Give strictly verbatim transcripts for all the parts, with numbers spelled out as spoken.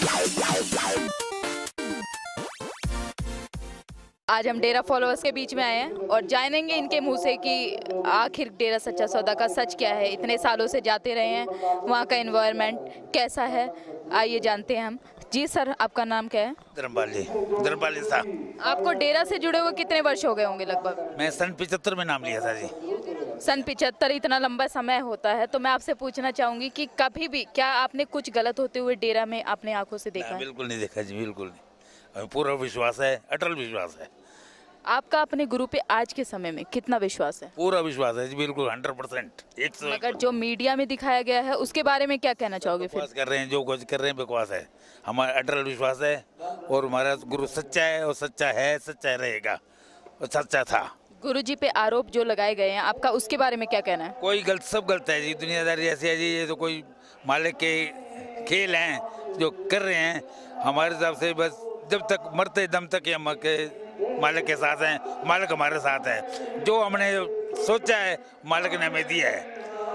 आज हम डेरा फॉलोअर्स के बीच में आए हैं और जानेंगे इनके मुंह से कि आखिर डेरा सच्चा सौदा का सच क्या है। इतने सालों से जाते रहे हैं, वहाँ का एनवायरनमेंट कैसा है, आइए जानते हैं हम। जी सर, आपका नाम क्या है? धर्मपाल जी, धर्मपाल साहब। आपको डेरा से जुड़े हुए कितने वर्ष हो गए होंगे लगभग? मैं सन पिछहत्तर में नाम लिया था जी। सन पिछहत्तर, इतना लंबा समय होता है, तो मैं आपसे पूछना चाहूँगी कि कभी भी क्या आपने कुछ गलत होते हुए डेरा में अपने आंखों से देखा है? बिल्कुल नहीं देखा जी, बिल्कुल नहीं। हमें पूरा विश्वास है, अटल विश्वास है। आपका अपने गुरु पे आज के समय में कितना विश्वास है? पूरा विश्वास है जी, बिल्कुल हंड्रेड परसेंट। एक सौ मगर जो मीडिया में दिखाया गया है उसके बारे में क्या कहना चाहोगे? फिर बकवास कर रहे हैं, जो कुछ कर रहे हैं बकवास है। हमारा अटल विश्वास है और हमारा गुरु सच्चा है और सच्चा है, सच्चा रहेगा और सच्चा था। गुरु जी पे आरोप जो लगाए गए हैं, आपका उसके बारे में क्या कहना है? कोई गलत, सब गलत है जी। दुनियादारी ऐसी है जी, ये तो कोई मालिक के खेल हैं जो कर रहे हैं। हमारे हिसाब से बस जब तक मरते दम तक हम के मालिक के साथ हैं, मालिक हमारे साथ है। जो हमने सोचा है मालिक ने हमें दिया है।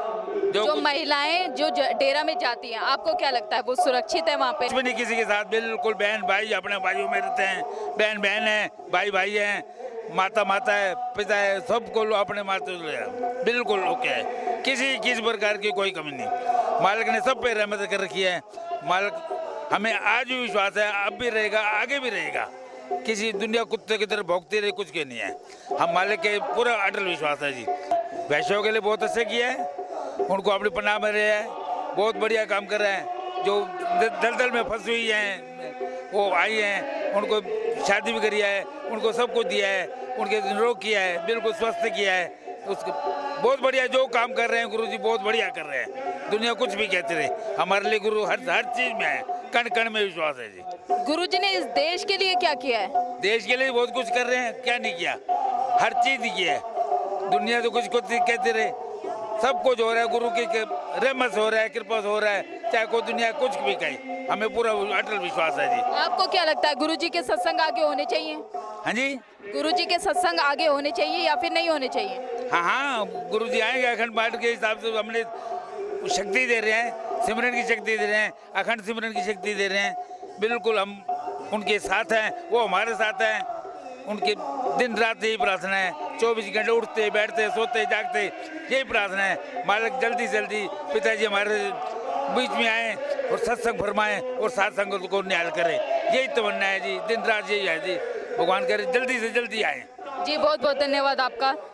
जो, जो महिलाएं जो डेरा में जाती हैं, आपको क्या लगता है वो सुरक्षित है वहाँ पे? कुछ भी नहीं किसी के साथ, बिल्कुल बहन भाई अपने भाइयों में रहते हैं। बहन बहन है, भाई भाई हैं, माता माता है, पिता है, सबको अपने माते बिल्कुल ओके है। किसी किसी प्रकार की कोई कमी नहीं। मालिक ने सब पे रहमत कर रखी है। मालिक हमें आज भी विश्वास है, अब भी रहेगा, आगे भी रहेगा। किसी दुनिया कुत्ते की तरह भौंकती रही, कुछ के नहीं है। हम मालिक के पूरा अटल विश्वास है जी। वैश्यों के लिए बहुत अच्छे किया है, उनको अपनी पनाह में रहे हैं, बहुत बढ़िया काम कर रहे हैं। जो दलदल में फंसी हुई हैं वो आई हैं, उनको शादी भी करी है, उनको सब कुछ दिया है, उनके निरोग किया है, बिल्कुल स्वस्थ किया है। उसको बहुत बढ़िया जो काम कर रहे हैं गुरु जी, बहुत बढ़िया कर रहे हैं। दुनिया कुछ भी कहते रहे, हमारे लिए गुरु हर हर चीज में है, कण कण में विश्वास है जी। गुरु जी ने इस देश के लिए क्या किया है? देश के लिए बहुत कुछ कर रहे हैं, क्या नहीं किया, हर चीज किया है। दुनिया तो कुछ कुछ कहते रहे, सब कुछ हो रहा है। गुरु की रहमत हो रहा है, कृपा हो रहा है, चाहे कोई दुनिया कुछ भी कहे, हमें पूरा अटल विश्वास है जी। आपको क्या लगता है गुरु जी के सत्संग आगे होने चाहिए? हाँ जी, गुरु जी के सत्संग आगे होने चाहिए या फिर नहीं होने चाहिए? हाँ हाँ, गुरु जी आएंगे अखंड पाठ के हिसाब से। हमने शक्ति दे रहे हैं, सिमरन की शक्ति दे रहे हैं, अखंड सिमरन की शक्ति दे रहे हैं। बिल्कुल हम उनके साथ हैं, वो हमारे साथ हैं। उनके दिन रात यही प्रार्थना है, चौबीस घंटे उठते बैठते सोते जागते यही प्रार्थना है। मालिक जल्दी जल्दी पिताजी हमारे बीच में आए और सत्संग फरमाएं और सत्संग को न्याय करें, यही तमन्ना है जी। दिन रात यही है जी, भगवान करे जल्दी से जल्दी आए। जी बहुत बहुत धन्यवाद आपका।